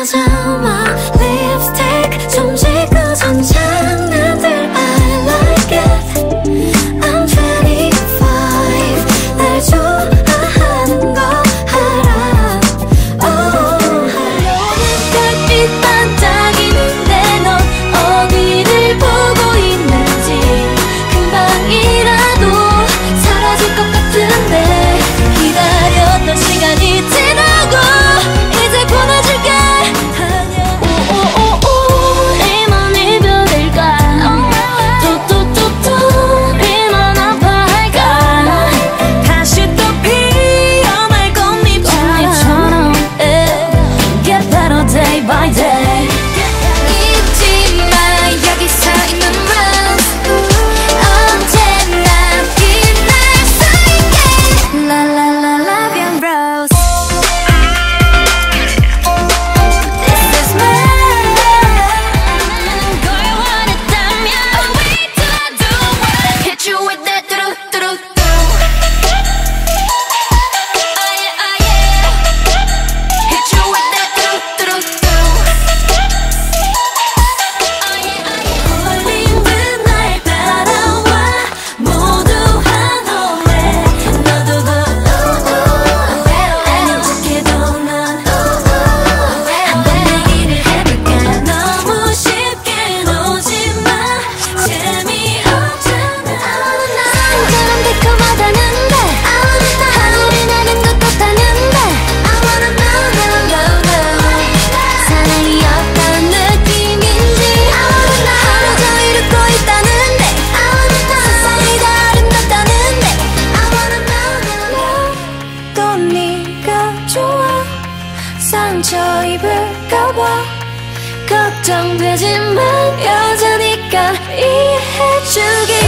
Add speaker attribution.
Speaker 1: 파자마 립스틱 좀 지고 선 장난들 I like it. I'm 25 날 좋아하는 거 알아. 별빛 반짝이는데 넌 어디를 보고 있는지 금방이라도 사라질 것 같은데 기다렸던 시간이 지나고 이제 보내줄게. 오오오오 이만 이별일까 또또또또 이만 아파할까 다시 또 피어날 꽃잎처럼 Get better day by day. 잊지 마 여기 서 있는 rose 언제나 빛날 수 있게 La la la love you rose. This is mine. Girl you want it damn wait till I do it. Hit you with that do do do do. Oh yeah oh yeah. Hit you with that do do do do. Oh yeah oh yeah. 홀리는 날 따라와 모두 환호해. 너도 더 아닌 척해도 넌 한번 내기를 해볼까. 너무 쉽게 놓지마 재미없잖아. 상처럼 달콤하다는데 하늘이 나는 것 같다는데 I wanna know 사랑이 어떤 느낌인지 하루 종일 웃고 있다는데 I wanna know 세상이 다 아름답다는데 I wanna know 또 네가 좋아 상처 입을까봐 걱정되지만 여자니까 이해해주기